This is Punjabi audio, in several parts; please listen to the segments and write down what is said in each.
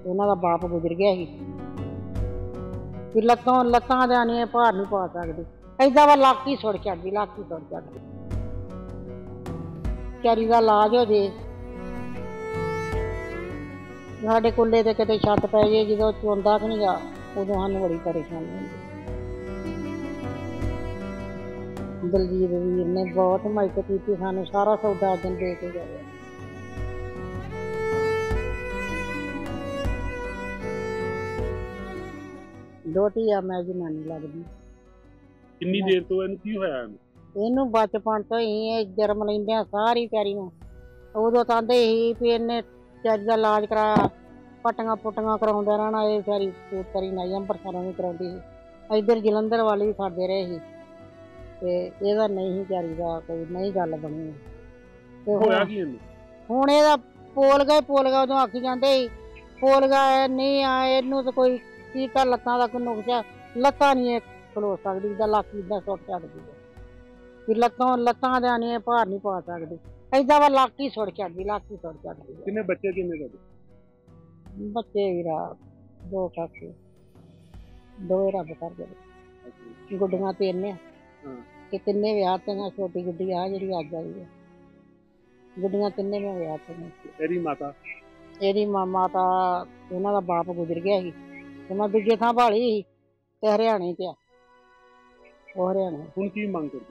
ਉਹਨਾਂ ਦਾ ਬਾਪ ਗੁਜ਼ਰ ਗਿਆ ਸੀ ਕਿ ਲੱਤਾਂ ਦਾ ਨਹੀਂ ਭਾਰ ਨਹੀਂ ਪਾ ਸਕਦੇ। ਏਦਾਂ ਵਾ ਲੱਕ ਹੀ ਸੁੱਟ ਛੱਡਦੀ, ਲੱਕ ਹੀ ਸੁੱਟ ਛੱਡਦੀ। ਵਿਚਾਰੀ ਦਾ ਇਲਾਜ ਹੋ ਜੇ। ਸਾਡੇ ਕੁੱਲੇ ਤੇ ਕਿਤੇ ਛੱਤ ਪੈ ਜੇ, ਜਦੋਂ ਚੋਂਦਾ ਕਿ ਨਹੀਂ ਗਾ ਉਦੋਂ ਸਾਨੂੰ ਬੜੀ ਪਰੇਸ਼ਾਨੀ ਹੁੰਦੀ। ਦਲਜੀਤ ਵੀਰ ਨੇ ਬਹੁਤ ਮਦਦ ਕੀਤੀ ਸਾਨੂੰ, ਸਾਰਾ ਸੌਦਾ ਦਿਨ ਦੇ ਕੇ ਗਏ। ਦੋਤੀ ਆ ਮੈਂ ਜਨਾਨੀ ਲੱਗਦੀ। ਕਿੰਨੀ ਦੇਰ ਤੋਂ ਇਹਨੂੰ ਕੀ ਹੋਇਆ? ਇਹਨੂੰ ਬਚਪਨ ਤੋਂ ਹੀ ਜਨਮ ਲੈਂਦਿਆਂ ਸਾਰੀ ਵਿਚਾਰੀ ਨੂੰ ਉਦੋਂ ਕਹਿੰਦੇ ਸੀ ਵੀ ਇਹਨੇ ਵਿਚਾਰੀ ਦਾ ਇਲਾਜ ਕਰਾਇਆ, ਪੱਟੀਆਂ ਪੁੱਟੀਆਂ ਕਰਾਉਂਦੇ ਰਹਿਣਾ। ਇਹ ਵਿਚਾਰੀ ਪੂਤਰੀ ਨਹੀਂ ਅੰਬਰਸਰੋਂ ਵੀ ਕਰਾਉਂਦੀ ਸੀ, ਇੱਧਰ ਜਲੰਧਰ ਵਾਲੇ ਵੀ ਕਰਦੇ ਰਹੇ ਸੀ ਤੇ ਇਹਦਾ ਨਹੀਂ ਸੀ ਵਿਚਾਰੀ ਦਾ ਕੋਈ ਨਹੀਂ ਗੱਲ ਬਣੀ। ਤੇ ਹੋਇਆ ਕੀ ਇਹਨੂੰ? ਹੁਣ ਇਹਦਾ ਪੋਲ ਗਏ ਉਦੋਂ ਆਖੀ ਜਾਂਦੇ ਸੀ ਪੋਲ ਗਿਆ ਨਹੀਂ ਆ ਇਹਨੂੰ ਤਾਂ ਕੋਈ ਕੀਤਾ ਲੱਤਾਂ ਦਾ ਕੋਈ ਨੁਕਸਿਆ, ਲੱਤਾਂ ਨਹੀਂ ਇਹ ਖਲੋ ਸਕਦੀ, ਇਹਦਾ ਲੱਕ ਇੱਦਾਂ ਸੁੱਟ ਛੱਡਦੀ ਕਿ ਲੱਤਾਂ ਦਾ ਨਹੀਂ ਭਾਰ ਨਹੀਂ ਪਾ ਸਕਦੀ। ਏਦਾਂ ਵਾ ਲੱਕ ਹੀ ਸੁੱਟ ਛੱਡਦੀ, ਲੱਕ ਹੀ ਸੁੱਟ ਛੱਡਦੀ। ਕਿੰਨੇ ਬੱਚੇ ਕਿੰਨੇ ਤੁਹਾਡੇ? ਬੱਚੇ ਵੀਰਾ 2 ਕਾਕੇ, 2 ਰੱਬ ਕਰ ਦੇ। ਗੁੱਡੀਆਂ 3 ਆ ਤੇ 3 ਵਿਆਹ ਤੇ। ਛੋਟੀ ਗੁੱਡੀ ਆ ਜਿਹੜੀ ਅੱਜ ਆਈ ਹੈ, ਗੁੱਡੀਆਂ 3 ਮੈਂ ਵਿਆਹ ਤੇ। ਇਹਦੀ ਮਾਤਾ ਉਹਨਾਂ ਦਾ ਬਾਪ ਗੁਜ਼ਰ ਗਿਆ ਸੀ ਤੇ ਮੈਂ ਦੂਜੇ ਥਾਂ ਭਾਲੀ ਸੀ ਤੇ ਹਰਿਆਣੇ ਤੇ ਆ। ਉਹ ਹਰਿਆਣੇ। ਹੁਣ ਕੀ ਮੰਗ ਕਰਦੇ?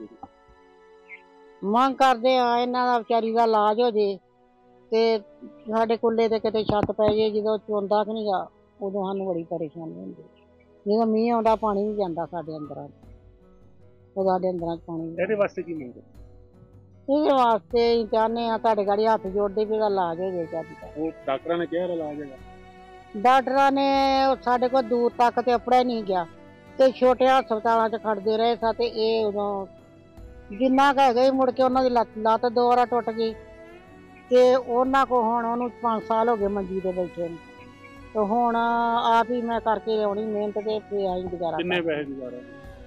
ਮੰਗ ਕਰਦੇ ਆ ਇਹਨਾਂ ਦਾ ਵਿਚਾਰੀ ਦਾ ਇਲਾਜ ਹੋ ਜੇ ਤੇ ਸਾਡੇ ਕੁੱਲੇ ਤੇ ਕਿਤੇ ਛੱਤ ਪੈ ਜੇ, ਜਦੋਂ ਚੋਂਦਾ ਕਿ ਨਹੀਂ ਗਾ ਉਦੋਂ ਸਾਨੂੰ ਬੜੀ ਪਰੇਸ਼ਾਨੀ ਹੁੰਦੀ। ਜਦੋਂ ਮੀਂਹ ਆਉਂਦਾ ਪਾਣੀ ਵੀ ਜਾਂਦਾ ਸਾਡੇ ਅੰਦਰਾਂ ਚ, ਸਾਡੇ ਅੰਦਰਾਂ ਚ ਪਾਣੀ। ਇਹਦੇ ਵਾਸਤੇ ਕੀ ਮੰਗ? ਇਹਦੇ ਵਾਸਤੇ ਅਸੀਂ ਚਾਹੁੰਦੇ ਆ ਤੁਹਾਡੇ ਗਾੜੀ ਹੱਥ ਜੋੜਦੇ ਵੀ ਇਹਦਾ ਇਲਾਜ ਹੋ ਜਾਏ ਚਾਹੀਦਾ। ਉਹ ਡਾਕਟਰਾਂ ਨੇ ਕਿਹਾ ਇਲਾਜ ਹੈਗਾ? ਡਾਕਟਰਾਂ ਨੇ ਸਾਡੇ ਕੋਲ ਦੂਰ ਤੱਕ ਤੇ ਆਪਣਾ ਨਹੀਂ ਗਿਆ ਤੇ ਛੋਟੇ ਹਸਪਤਾਲਾਂ 'ਚ ਖੜਦੇ ਰਹੇ ਸਾ ਤੇ ਇਹ ਉਦੋਂ ਜਿੰਨਾ ਕੁ ਹੈਗਾ ਮੁੜ ਕੇ ਉਹਨਾਂ ਦੀ ਲੱਤ 2 ਵਾਰ ਟੁੱਟ ਗਈ ਤੇ ਉਹਨਾਂ ਕੋ ਹੁਣ ਉਹਨੂੰ 5 ਸਾਲ ਹੋ ਗਏ ਮੰਜੀ ਤੇ ਬੈਠੇ ਨੂੰ ਤੇ ਹੁਣ ਆਪ ਹੀ ਮੈਂ ਕਰਕੇ ਲਿਆਉਣੀ ਮਿਹਨਤ ਤੇ ਫਿਰ ਆਈ ਗੁਜ਼ਾਰਾ। ਕਿੰਨੇ ਪੈਸੇ ਗੁਜ਼ਾਰਾ?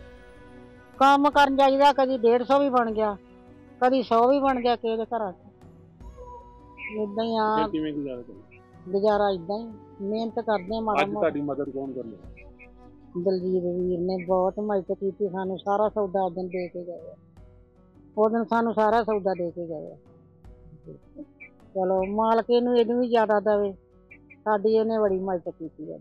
ਕੰਮ ਕਰਨ ਜਾਈਦਾ, ਕਦੀ 150 ਵੀ ਬਣ ਗਿਆ, ਕਦੀ 100 ਵੀ ਬਣ ਗਿਆ ਕਿਸੇ ਦੇ ਘਰਾਂ 'ਚ। ਏਦਾਂ ਹੀ ਆ ਕਿਵੇਂ ਗੁਜ਼ਾਰਾ ਕਰਦੇ? ਗੁਜ਼ਾਰਾ ਏਦਾਂ ਹੀ ਮਿਹਨਤ ਕਰਦੇ ਮਾੜਾ ਮੋਟਾ। ਤੁਹਾਡੀ ਮਦਦ ਕੌਣ ਕਰ ਲਿਆ? ਦਲਜੀਤ ਵੀਰ ਨੇ ਬਹੁਤ ਮਦਦ ਕੀਤੀ ਸਾਨੂੰ, ਸਾਰਾ ਸੌਦਾ ਦਿਨ ਦੇ ਕੇ ਗਏ। ਉਹ ਦਿਨ ਸਾਨੂੰ ਸਾਰਾ ਸੌਦਾ ਦੇ ਕੇ ਗਏ। ਚਲੋ ਮਾਲਕ ਇਹਨੂੰ ਵੀ ਜ਼ਿਆਦਾ ਦੇਵੇ, ਸਾਡੀ ਇਹਨੇ ਬੜੀ ਮਦਦ ਕੀਤੀ।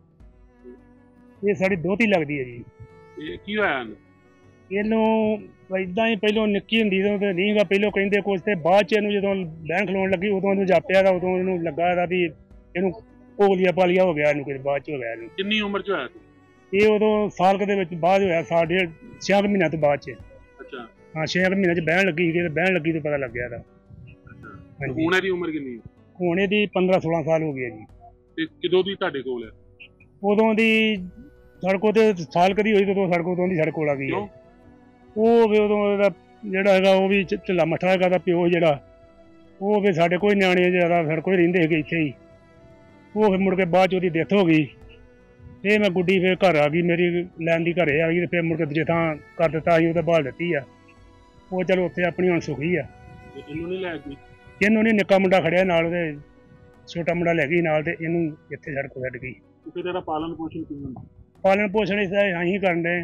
ਇਹ ਸਾਡੀ ਦੋਤੀ ਲੱਗਦੀ ਹੈ ਜੀ। ਇਹ ਕੀ ਹੋਇਆ ਇਹਨੂੰ? ਇਦਾਂ ਹੀ ਪਹਿਲੋਂ ਨਿੱਕੀ ਹੁੰਦੀ ਤੇ ਨਹੀਂ ਗਾ, ਪਹਿਲੋਂ ਕਹਿੰਦੇ ਕੁਛ ਤੇ ਬਾਅਦ ਚ ਇਹਨੂੰ ਜਦੋਂ ਬੈਂਕ ਖਲੋਣ ਲੱਗੀ ਉਦੋਂ ਇਹਨੂੰ ਜਾਪਿਆ ਤਾਂ ਉਦੋਂ ਇਹਨੂੰ ਲੱਗਾ ਇਹਦਾ ਵੀ ਇਹਨੂੰ ਕੋਲੀਆ ਪਾਲੀਆ ਹੋ ਗਿਆ। ਇਹਨੂੰ ਕਿਤੇ ਬਾਅਦ ਚ ਹੋ ਗਿਆ। ਇਹਨੂੰ ਕਿੰਨੀ ਉਮਰ ਚ ਹੋਇਆ? ਇਹ ਉਦੋਂ ਸਾਲ ਕੁ ਦੇ ਵਿੱਚ ਬਾਅਦ ਹੋਇਆ, 6 ਮਹੀਨਿਆਂ ਤੋਂ ਬਾਅਦ ਚ। ਅੱਛਾ। ਹਾਂ 6 ਮਹੀਨਿਆਂ ਚ ਬਹਿਣ ਲੱਗੀ ਸੀ ਤੇ ਬਹਿਣ ਲੱਗੀ ਤੋਂ ਪਤਾ ਲੱਗਿਆ ਇਹਦਾ। ਹਾਂਜੀ। ਹੁਣ ਇਹਦੀ ਉਮਰ ਕਿੰਨੀ ਹੈ? ਹੁਣ ਇਹਦੀ 15-16 ਸਾਲ ਹੋ ਗਈ ਹੈ ਜੀ। ਤੇ ਕਦੋਂ ਦੀ ਤੁਹਾਡੇ ਕੋਲ ਹੈ? ਉਦੋਂ ਦੀ ਸੜਕੋਂ ਤੇ ਸਾਲ ਕਦੀ ਹੋਈ ਉਦੋਂ ਉਦੋਂ ਦੀ ਸੜਕ ਕੋਲ ਆ ਗਈ ਹੈ। ਉਹ ਵੀ ਉਦੋਂ ਇਹਦਾ ਜਿਹੜਾ ਹੈਗਾ ਉਹ ਵੀ ਢਿੱਲਾ ਮੱਠਾ ਹੈਗਾ ਦਾ ਪਿਓ ਜਿਹੜਾ, ਉਹ ਫਿਰ ਸਾਡੇ ਕੋਈ ਨਿਆਣੇ ਜ਼ਿਆਦਾ ਸਾਡੇ ਕੋਈ ਰਹਿੰਦੇ ਹੈਗੇ ਇੱਥੇ ਹੀ। ਉਹ ਫਿਰ ਮੁੜ ਕੇ ਬਾਅਦ ਚ ਉਹਦੀ ਡੈਥ ਹੋ ਗਈ। ਫਿਰ ਮੈਂ ਗੁੱਡੀ ਫਿਰ ਘਰ ਆ ਗਈ, ਮੇਰੀ ਲੈਣ ਦੀ ਘਰੇ ਆ ਗਈ ਤੇ ਫਿਰ ਮੁੜ ਕੇ ਦੂਜੇ ਥਾਂ ਕਰ ਦਿੱਤਾ ਸੀ, ਉਹਦੇ ਬਾਲ ਦਿੱਤੀ ਆ। ਉਹ ਚਲੋ ਉੱਥੇ ਆਪਣੀ ਹੁਣ ਸੁਖੀ ਆ। ਇਹਨੂੰ ਨਹੀਂ ਲੈ ਗਈ? ਇਹਨੂੰ ਨਹੀਂ, ਨਿੱਕਾ ਮੁੰਡਾ ਖੜਿਆ ਨਾਲ, ਉਹਦੇ ਛੋਟਾ ਮੁੰਡਾ ਲੈ ਗਈ ਨਾਲ ਤੇ ਇਹਨੂੰ ਇੱਥੇ ਸੜਕ ਛੱਡ ਗਈ। ਫਿਰ ਇਹਦਾ ਪਾਲਣ ਪੋਸ਼ਣ ਕਿਵੇਂ ਹੁੰਦਾ? ਪਾਲਣ ਪੋਸ਼ਣ ਅਸੀਂ ਕਰਨ ਡਏ।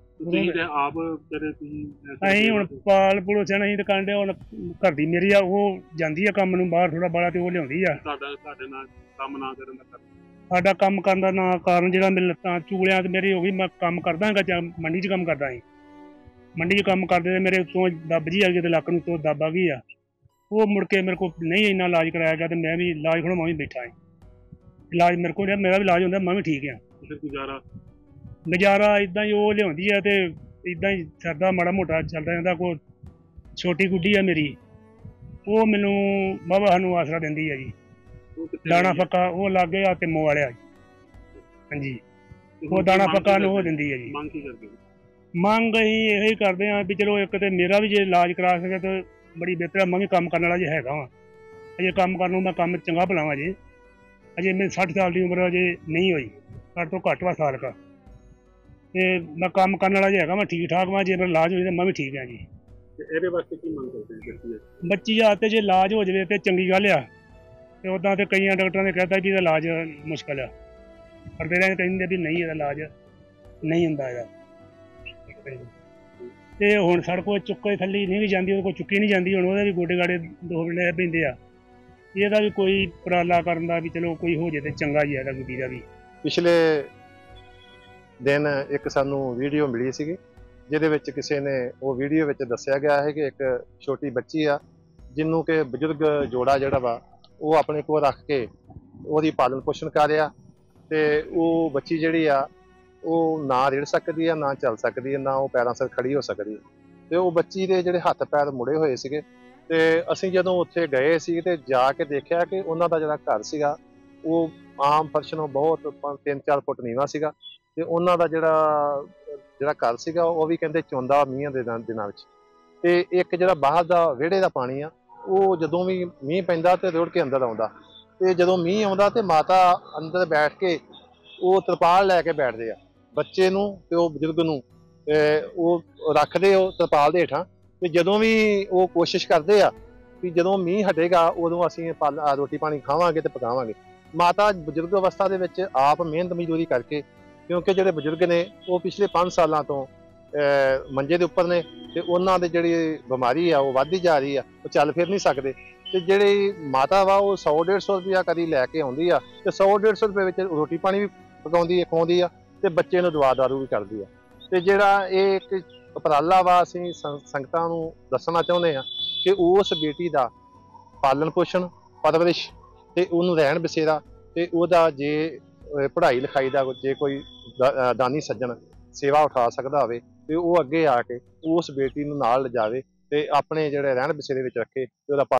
ਅਸੀਂ ਹੁਣ ਪਾਲ ਪੋਸ਼ਣ ਅਸੀਂ ਤਾਂ ਕਰਨ ਡਏ। ਹੁਣ ਘਰ ਦੀ ਮੇਰੀ ਆ, ਉਹ ਜਾਂਦੀ ਆ ਕੰਮ ਨੂੰ ਬਾਹਰ ਥੋੜਾ ਬਾਹਲਾ ਤੇ ਉਹ ਲਿਆਉਂਦੀ ਆ। ਤੁਹਾਡੇ ਨਾਲ ਕੰਮ ਨਾ ਕਰਨ ਦਾ ਸਾਡਾ ਕੰਮ ਕਰਨ ਦਾ ਨਾ ਕਾਰਨ ਜਿਹੜਾ ਮੇਰੇ ਲੱਤਾਂ ਚੂਲਿਆਂ ਤੇ ਮੇਰੀ ਹੋ ਗਈ। ਮੈਂ ਕੰਮ ਕਰਦਾ ਹੈਗਾ, ਮੰਡੀ 'ਚ ਕੰਮ ਕਰਦਾ ਸੀ। ਮੰਡੀ 'ਚ ਕੰਮ ਕਰਦੇ ਤੇ ਮੇਰੇ ਉੱਤੋਂ ਦੱਬ ਜੀ ਆ ਗਈ ਤੇ ਲੱਕ ਨੂੰ ਤੋਂ ਦੱਬ ਆ ਗਈ ਆ। ਉਹ ਮੁੜ ਕੇ ਮੇਰੇ ਕੋਲ ਨਹੀਂ ਇੰਨਾ ਇਲਾਜ ਕਰਾਇਆ ਗਿਆ ਤੇ ਮੈਂ ਵੀ ਇਲਾਜ ਹੁਣ ਮੈਂ ਵੀ ਬੈਠਾ ਇਲਾਜ ਮੇਰੇ ਕੋਲ ਮੇਰਾ ਵੀ ਇਲਾਜ ਹੁੰਦਾ, ਮੈਂ ਵੀ ਠੀਕ ਆ। ਗੁਜ਼ਾਰਾ ਇੱਦਾਂ ਹੀ ਉਹ ਲਿਆਉਂਦੀ ਆ ਤੇ ਇੱਦਾਂ ਹੀ ਸਰਦਾ ਮਾੜਾ ਮੋਟਾ ਚੱਲਦਾ ਰਹਿੰਦਾ। ਕੋਈ ਛੋਟੀ ਗੁੱਡੀ ਆ ਮੇਰੀ, ਉਹ ਮੈਨੂੰ ਬਾਬਾ ਸਾਨੂੰ ਆਸਰਾ ਦਿੰਦੀ ਆ ਜੀ। ਦਾਣਾ ਫੱਕਾ ਉਹ ਲਾਗੇ ਆ ਤਿੰਮੋ ਵਾਲਿਆ ਜੀ। ਹਾਂਜੀ, ਉਹ ਦਾਣਾ ਫੱਕਾ ਨੂੰ ਉਹ ਦਿੰਦੀ ਆ ਜੀ। ਮੰਗ ਕੀ ਕਰਦੇ? ਮੰਗ ਅਸੀਂ ਇਹੋ ਹੀ ਕਰਦੇ ਹਾਂ ਵੀ ਚਲੋ ਇੱਕ ਤੇ ਮੇਰਾ ਵੀ ਜੇ ਇਲਾਜ ਕਰਾ ਸਕੇ ਤਾਂ ਬੜੀ ਬਿਹਤਰ ਆ। ਮੰਗੇ ਕੰਮ ਕਰਨ ਵਾਲਾ ਜੇ ਹੈਗਾ ਵਾ, ਅਜੇ ਕੰਮ ਕਰਨ ਨੂੰ ਮੈਂ ਕੰਮ ਚੰਗਾ ਭਲਾਵਾਂ ਜੇ। ਅਜੇ ਮੇਰੀ 60 ਸਾਲ ਦੀ ਉਮਰ ਅਜੇ ਨਹੀਂ ਹੋਈ, ਘੱਟ ਤੋਂ ਘੱਟ ਵਾ ਸਾਲ ਕਾ, ਤੇ ਮੈਂ ਕੰਮ ਕਰਨ ਵਾਲਾ ਜੇ ਹੈਗਾ, ਮੈਂ ਠੀਕ ਠਾਕ ਵਾਂ। ਜੇ ਮੇਰਾ ਇਲਾਜ ਹੋ ਜਾਵੇ ਮੈਂ ਵੀ ਠੀਕ ਹਾਂ ਜੀ। ਇਹਦੇ ਵਾਸਤੇ ਕੀ ਮੰਗ ਕਰਦੇ? ਬੱਚੀ ਆ ਤੇ ਜੇ ਇਲਾਜ ਹੋ ਜਾਵੇ ਤੇ ਚੰਗੀ ਗੱਲ ਆ। ਤੇ ਉਦਾਂ ਤੇ ਕਈਆਂ ਡਾਕਟਰਾਂ ਨੇ ਕਹਿਤਾ ਵੀ ਇਹਦਾ ਇਲਾਜ ਮੁਸ਼ਕਲ ਆ, ਪਰ ਫਿਰ ਕਹਿੰਦੇ ਵੀ ਨਹੀਂ, ਇਹਦਾ ਇਲਾਜ ਨਹੀਂ ਹੁੰਦਾ ਇਹਦਾ। ਤੇ ਹੁਣ ਸੜਕੋਂ ਚੁੱਕੇ ਥੱਲੇ ਨਹੀਂ ਵੀ ਜਾਂਦੀ, ਉਹਦੇ ਕੋਲ ਚੁੱਕੀ ਨਹੀਂ ਜਾਂਦੀ, ਹੁਣ ਉਹਦੇ ਵੀ ਗੋਡੇ ਗਾੜੇ ਦੋ ਲੈ ਪੈਂਦੇ ਆ। ਇਹਦਾ ਵੀ ਕੋਈ ਉਪਰਾਲਾ ਕਰਨ ਦਾ ਵੀ ਚਲੋ ਕੋਈ ਹੋ ਜੇ ਤੇ ਚੰਗਾ ਹੀ ਆ ਇਹਦਾ ਗੁੱਡੀ ਦਾ ਵੀ। ਪਿਛਲੇ ਦਿਨ ਇੱਕ ਸਾਨੂੰ ਵੀਡੀਓ ਮਿਲੀ ਸੀਗੀ, ਜਿਹਦੇ ਵਿੱਚ ਕਿਸੇ ਨੇ ਉਹ ਵੀਡੀਓ ਵਿੱਚ ਦੱਸਿਆ ਗਿਆ ਹੈ ਕਿ ਇੱਕ ਛੋਟੀ ਬੱਚੀ ਆ ਜਿਹਨੂੰ ਕਿ ਬਜ਼ੁਰਗ ਜੋੜਾ ਜਿਹੜਾ ਵਾ ਉਹ ਆਪਣੇ ਕੋਲ ਰੱਖ ਕੇ ਉਹਦੀ ਪਾਲਣ ਪੋਸ਼ਣ ਕਰ ਰਿਹਾ, ਤੇ ਉਹ ਬੱਚੀ ਜਿਹੜੀ ਆ ਉਹ ਨਾ ਰਿੜ ਸਕਦੀ ਆ, ਨਾ ਚੱਲ ਸਕਦੀ ਆ, ਨਾ ਉਹ ਪੈਰਾਂ ਸਿਰ ਖੜੀ ਹੋ ਸਕਦੀ। ਤੇ ਉਹ ਬੱਚੀ ਦੇ ਜਿਹੜੇ ਹੱਥ ਪੈਰ ਮੁੜੇ ਹੋਏ ਸੀਗੇ, ਤੇ ਅਸੀਂ ਜਦੋਂ ਉੱਥੇ ਗਏ ਸੀ ਤੇ ਜਾ ਕੇ ਦੇਖਿਆ ਕਿ ਉਹਨਾਂ ਦਾ ਜਿਹੜਾ ਘਰ ਸੀਗਾ ਉਹ ਆਮ ਫਰਸ਼ ਨਾਲੋਂ ਬਹੁਤ 3-4 ਫੁੱਟ ਨੀਵਾਂ ਸੀਗਾ, ਤੇ ਉਹਨਾਂ ਦਾ ਜਿਹੜਾ ਘਰ ਸੀਗਾ ਉਹ ਵੀ ਕਹਿੰਦੇ ਚੌਂਦਾ ਮੀਂਹ ਦੇ ਦਿਨਾਂ ਵਿੱਚ। ਤੇ ਇੱਕ ਜਿਹੜਾ ਬਾਹਰ ਦਾ ਵਿਹੜੇ ਦਾ ਪਾਣੀ ਆ ਉਹ ਜਦੋਂ ਵੀ ਮੀਂਹ ਪੈਂਦਾ ਤੇ ਰੁੜ ਕੇ ਅੰਦਰ ਆਉਂਦਾ, ਤੇ ਜਦੋਂ ਮੀਂਹ ਆਉਂਦਾ ਤੇ ਮਾਤਾ ਅੰਦਰ ਬੈਠ ਕੇ ਉਹ ਤਰਪਾਲ ਲੈ ਕੇ ਬੈਠਦੇ ਆ, ਬੱਚੇ ਨੂੰ ਤੇ ਉਹ ਬਜ਼ੁਰਗ ਨੂੰ ਉਹ ਰੱਖਦੇ ਉਹ ਤਰਪਾਲ ਦੇ ਹੇਠਾਂ। ਤੇ ਜਦੋਂ ਵੀ ਉਹ ਕੋਸ਼ਿਸ਼ ਕਰਦੇ ਆ ਕਿ ਜਦੋਂ ਮੀਂਹ ਹਟੇਗਾ ਉਦੋਂ ਅਸੀਂ ਰੋਟੀ ਪਾਣੀ ਖਾਵਾਂਗੇ ਤੇ ਪਕਾਵਾਂਗੇ। ਮਾਤਾ ਬਜ਼ੁਰਗ ਅਵਸਥਾ ਦੇ ਵਿੱਚ ਆਪ ਮਿਹਨਤ ਮਜ਼ਦੂਰੀ ਕਰਕੇ, ਕਿਉਂਕਿ ਜਿਹੜੇ ਬਜ਼ੁਰਗ ਨੇ ਉਹ ਪਿਛਲੇ 5 ਸਾਲਾਂ ਤੋਂ ਮੰਜੇ ਦੇ ਉੱਪਰ ਨੇ, ਤੇ ਉਹਨਾਂ ਦੀ ਜਿਹੜੀ ਬਿਮਾਰੀ ਆ ਉਹ ਵੱਧਦੀ ਜਾ ਰਹੀ ਆ, ਉਹ ਚੱਲ ਫਿਰ ਨਹੀਂ ਸਕਦੇ। ਤੇ ਜਿਹੜੀ ਮਾਤਾ ਵਾ ਉਹ 100-150 ਰੁਪਇਆ ਕਦੀ ਲੈ ਕੇ ਆਉਂਦੀ ਆ, ਤੇ 100-150 ਰੁਪਏ ਵਿੱਚ ਰੋਟੀ ਪਾਣੀ ਵੀ ਖਵਾਉਂਦੀ ਆ, ਤੇ ਬੱਚੇ ਨੂੰ ਦਵਾ ਦਾਰੂ ਵੀ ਕਰਦੀ ਆ। ਤੇ ਜਿਹੜਾ ਇਹ ਇੱਕ ਉਪਰਾਲਾ ਵਾ ਅਸੀਂ ਸੰਗਤਾਂ ਨੂੰ ਦੱਸਣਾ ਚਾਹੁੰਦੇ ਆ ਕਿ ਉਸ ਬੇਟੀ ਦਾ ਪਾਲਣ ਪੋਸ਼ਣ, ਪਰਵਰਿਸ਼ ਤੇ ਉਹਨੂੰ ਰਹਿਣ ਬਸੇਰਾ, ਤੇ ਉਹਦਾ ਜੇ ਪੜ੍ਹਾਈ ਲਿਖਾਈ ਦਾ ਜੇ ਕੋਈ ਦਾਨੀ ਸੱਜਣ ਸੇਵਾ ਉਠਾ ਸਕਦਾ ਹੋਵੇ ਤੇ ਉਹ ਅੱਗੇ ਆ ਕੇ ਉਸ ਬੇਟੀ ਨੂੰ ਨਾਲ ਲਿਜਾਵੇ ਤੇ ਆਪਣੇ ਜਿਹੜੇ ਰਹਿਣ ਬਸੇਰੇ ਵਿੱਚ ਰੱਖੇ ਤੇ ਉਹਦਾ